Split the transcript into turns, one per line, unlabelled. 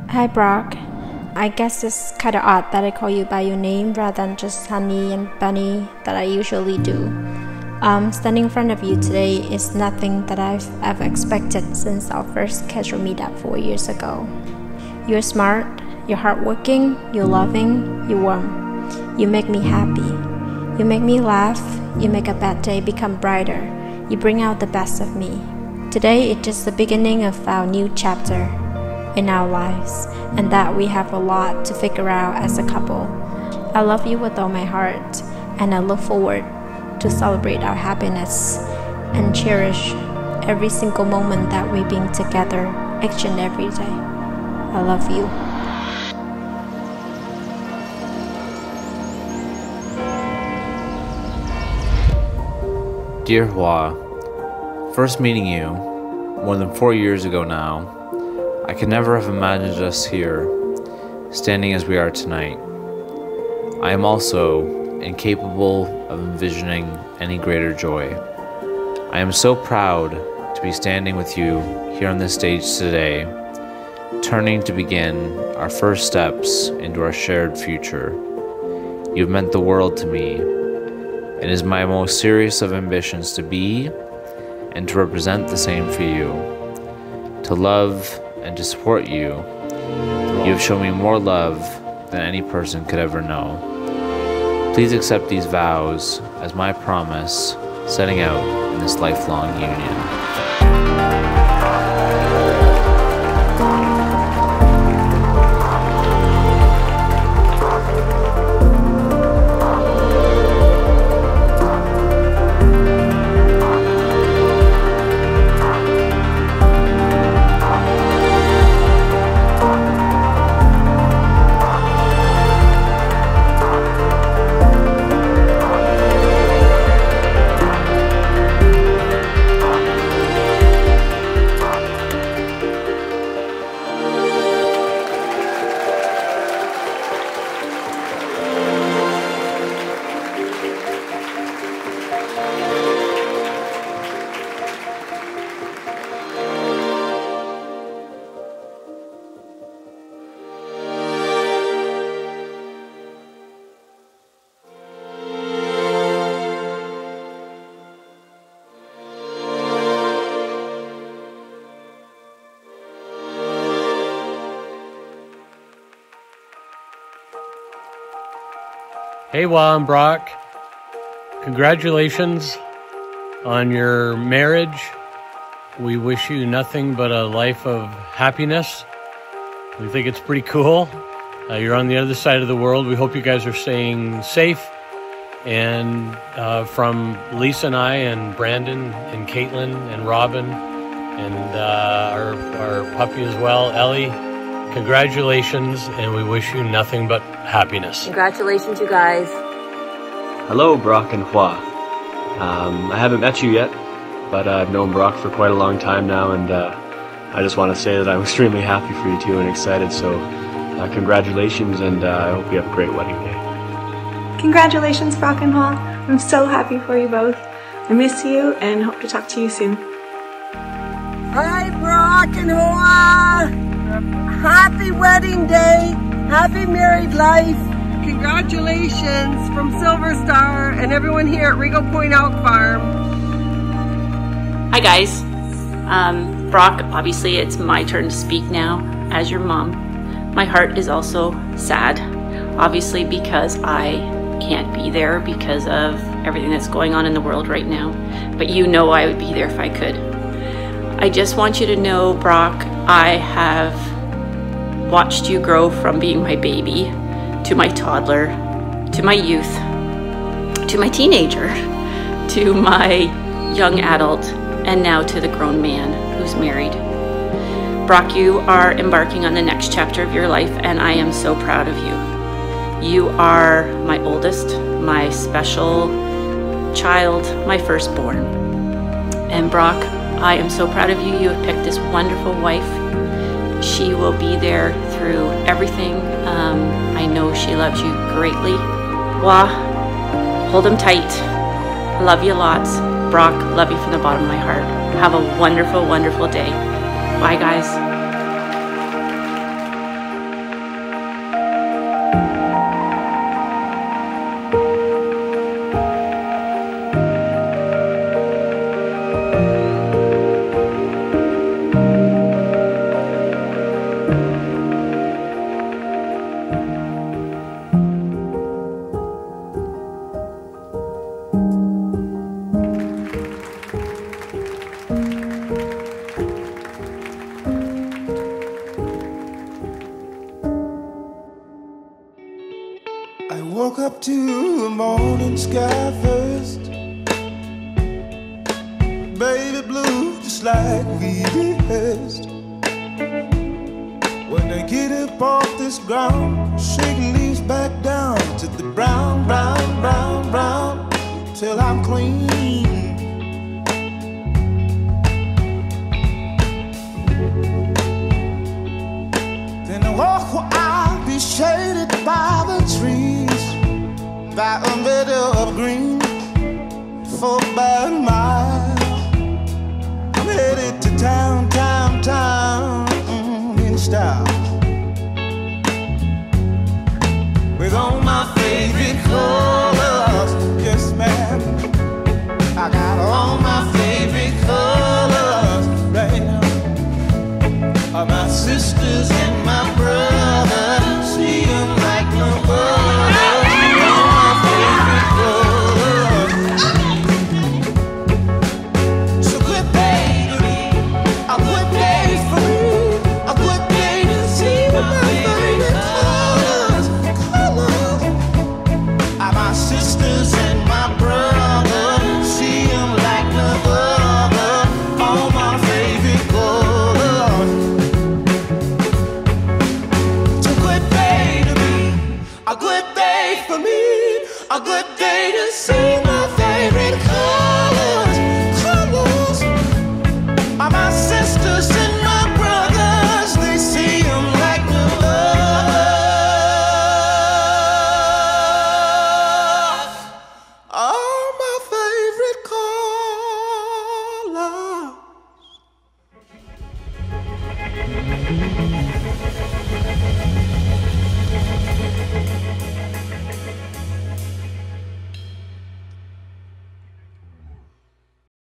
Hi, Brock. I guess it's kind of odd that I call you by your name rather than just Honey and Bunny that I usually do. Standing in front of you today is nothing that I've ever expected since our first casual meetup 4 years ago. You're smart, you're hardworking, you're loving, you're warm. You make me happy. You make me laugh, you make a bad day become brighter. You bring out the best of me. Today is just the beginning of our new chapter in our lives, and that we have a lot to figure out as a couple. I love you with all my heart, and I look forward to celebrate our happiness and cherish every single moment that we've been together each and every day. I love you.
Dear Hua, first meeting you, more than 4 years ago now, I could never have imagined us here, standing as we are tonight. I am also incapable of envisioning any greater joy. I am so proud to be standing with you here on this stage today, turning to begin our first steps into our shared future. You've meant the world to me. It is my most serious of ambitions to be and to represent the same for you. To love and to support you, you have shown me more love than any person could ever know. Please accept these vows as my promise, setting out in this lifelong union.
Hey, Hua and Brock. Congratulations on your marriage. We wish you nothing but a life of happiness. We think it's pretty cool. You're on the other side of the world. We hope you guys are staying safe. And from Lisa and I and Brandon and Caitlin and Robin and our puppy as well, Ellie, congratulations, and we wish you nothing but happiness.
Congratulations, you guys.
Hello, Brock and Hua. I haven't met you yet, but I've known Brock for quite a long time now, and I just want to say that I'm extremely happy for you two and excited, so congratulations, and I hope you have a great wedding day.
Congratulations, Brock and Hua. I'm so happy for you both. I miss you and hope to talk to you soon.
Hi, Brock and Hua. Happy wedding day. Happy married life. Congratulations from Silver Star and everyone here at Regal Point Elk Farm.
Hi guys. Brock, obviously it's my turn to speak now as your mom. My heart is also sad, obviously, because I can't be there because of everything that's going on in the world right now. But you know I would be there if I could. I just want you to know, Brock, I have watched you grow from being my baby to my toddler, to my youth, to my teenager, to my young adult, and now to the grown man who's married. Brock, you are embarking on the next chapter of your life, and I am so proud of you. You are my oldest, my special child, my firstborn. And Brock, I am so proud of you. You have picked this wonderful wife. She will be there through everything. I know she loves you greatly. Hua, hold him tight. Love you lots. Brock, love you from the bottom of my heart. Have a wonderful, wonderful day. Bye, guys.
to the morning sky first. Baby blue, just like we rehearsed. When they get up off this ground, shaking leaves back down to the brown, brown, brown, brown, till I'm clean. Then I walk where I'll be shaded by the trees, by a meadow of green, for about a mile. I'm headed to town, town, town, in style, with all my favorite colors. Yes, ma'am, I got all my favorite colors right now. My sisters and my brothers, see them like no other. All my favorite colors. So good day to me, a good day for me, a good day to see my favorite colors, colors. My sisters and my brothers, see them like no other. All my favorite colors. A good day for me, a good day to see